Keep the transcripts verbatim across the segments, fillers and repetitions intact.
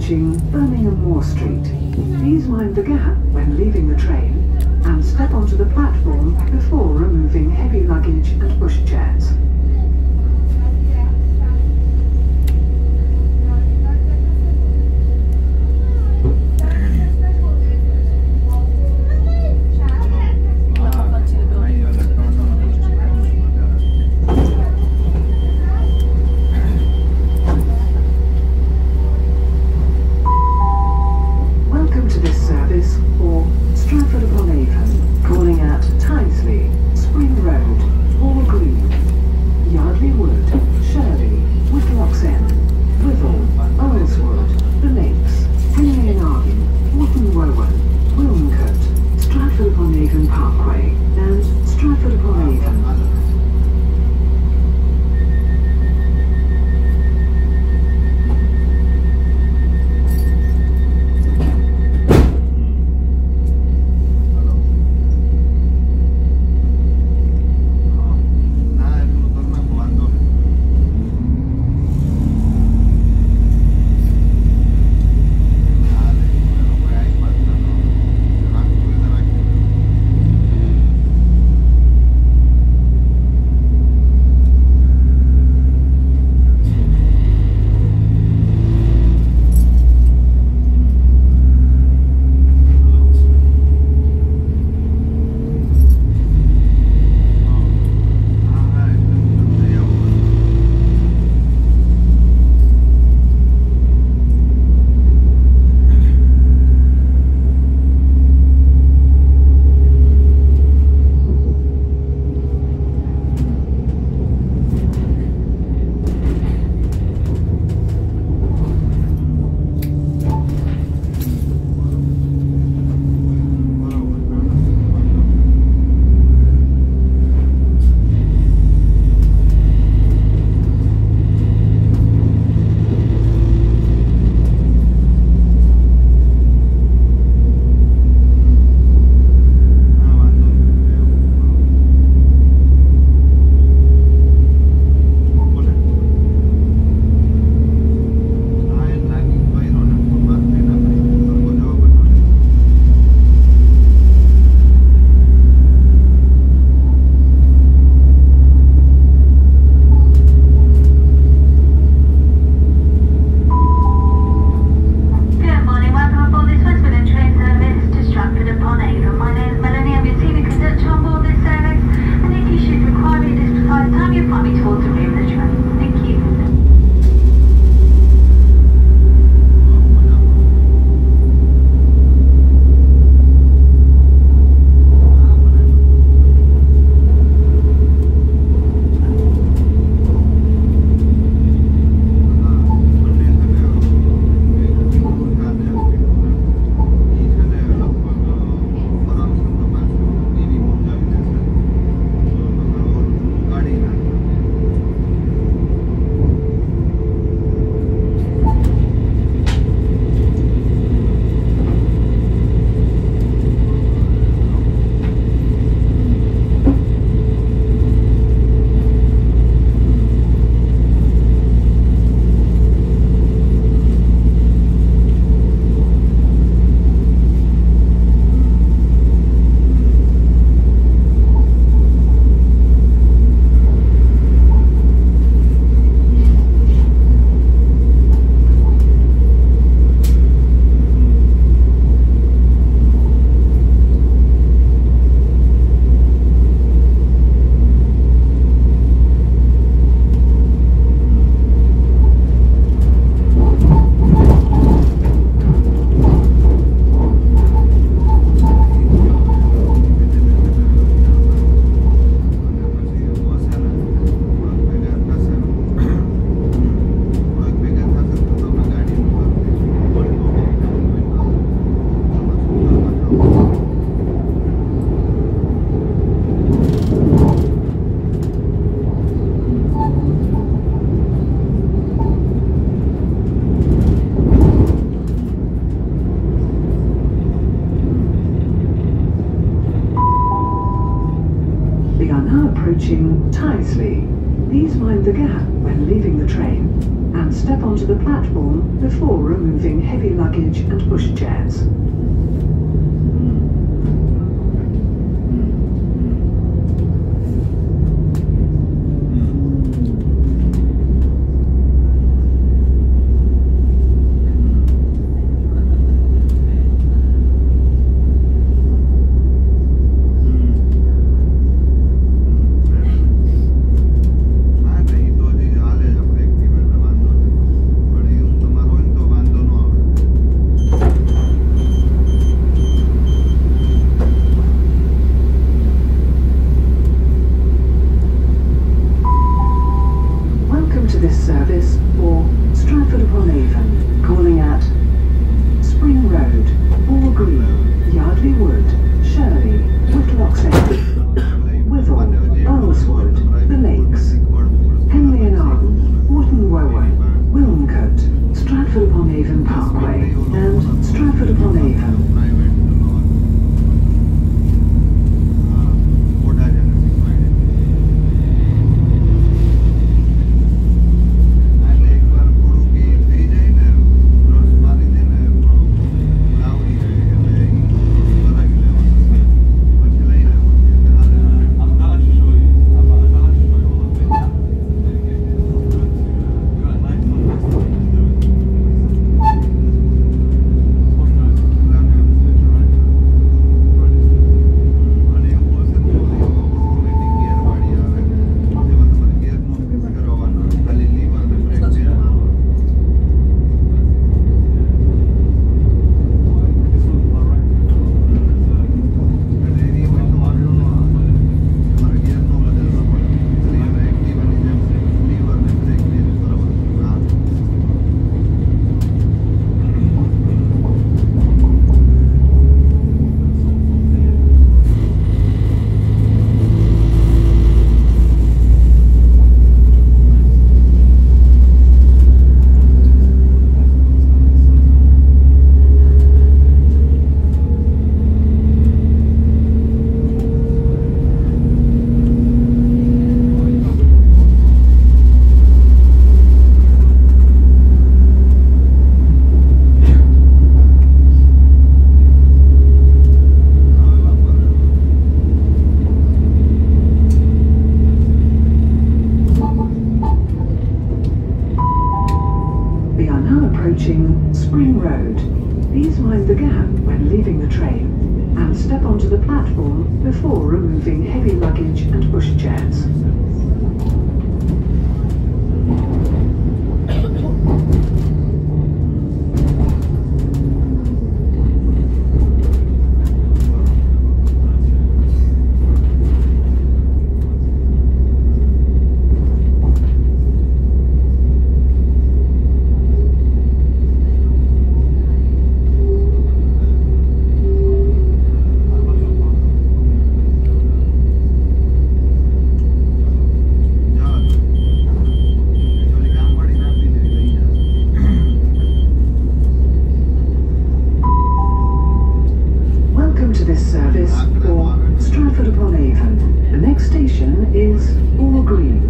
approaching Birmingham Moor Street. Please mind the gap when leaving the train and step onto the platform before removing heavy luggage and pushchairs. For Stratford-upon-Avon, calling at Tysley, Spring Road, Moor Green, Yardley Wood, Shirley, Whitlocks End, Withall, Earlswood, The Lakes, Henley-in-Arden, Wotton Rowan, Wilmcote, Stratford-upon-Avon Parkway, and Stratford-upon-Avon. approaching Tysley. Please mind the gap when leaving the train. and step onto the platform before removing heavy luggage and pushchairs. This service for Stratford-upon-Avon, calling at Spring Road, Moor Green, Yardley Wood, Shirley, Whitlocks End, Withall, Earlswood, The Lakes, Henley and Arden, Wharton Wower, Wilmcote, Stratford-upon-Avon Parkway, and Stratford-upon-Avon. Approaching Spring Road. Please mind the gap when leaving the train and step onto the platform before removing heavy luggage and pushchairs. This service for Stratford-upon-Avon. The next station is Moor Green.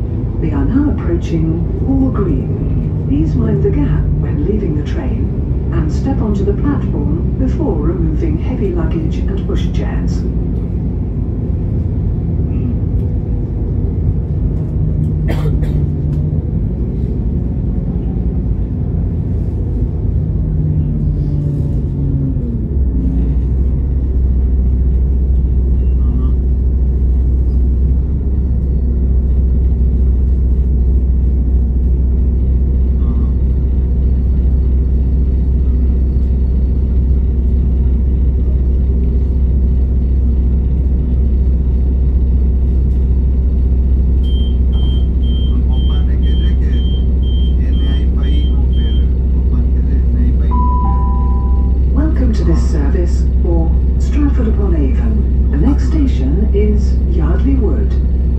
Approaching Moor Green. Please mind the gap when leaving the train and step onto the platform before removing heavy luggage and pushchairs. Service for Stratford-upon-Avon. The next station is Yardley Wood.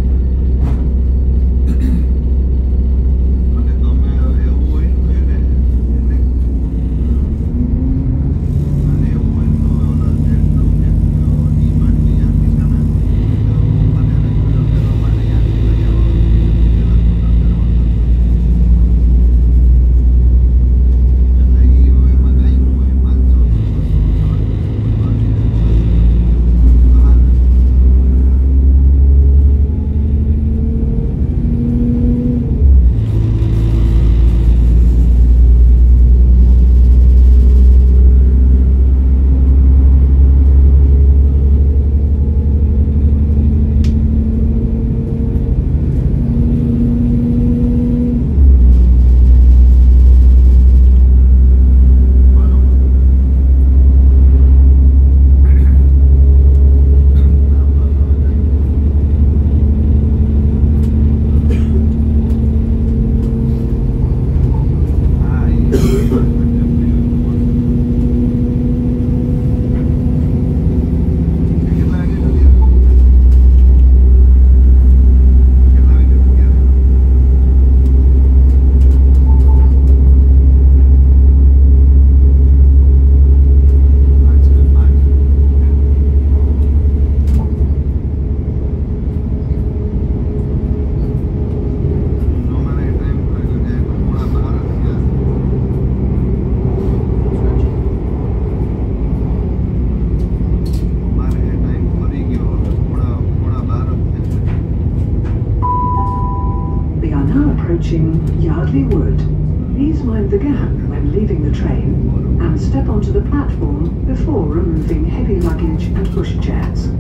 Yardley Wood. Please mind the gap when leaving the train and step onto the platform before removing heavy luggage and pushchairs.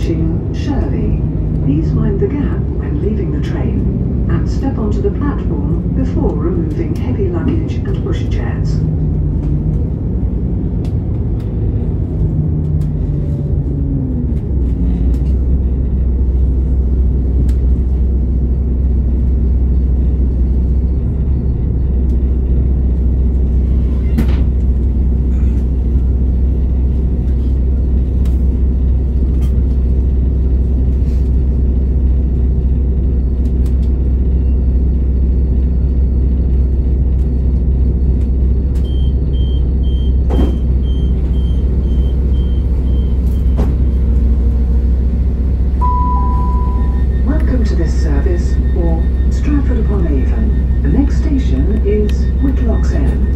approaching Shirley. Please mind the gap when leaving the train and step onto the platform before removing heavy luggage and pushchairs. For Stratford-upon-Avon. The next station is Whitlocks End.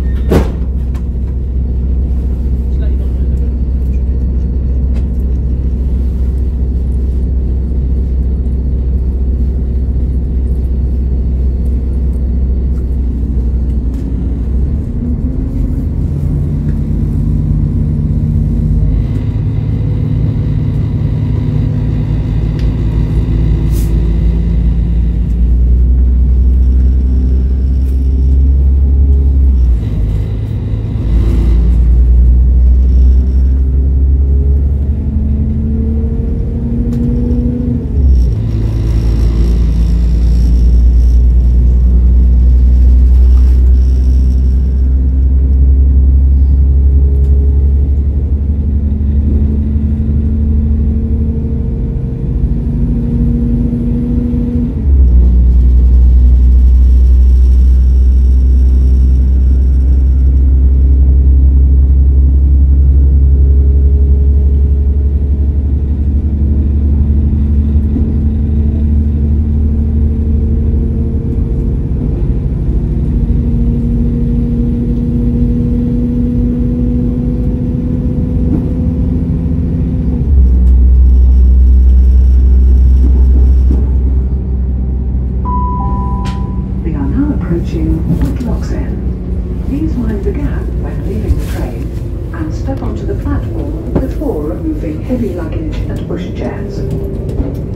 Approaching Whitlocks End. Please mind the gap when leaving the train and step onto the platform before removing heavy luggage and pushchairs.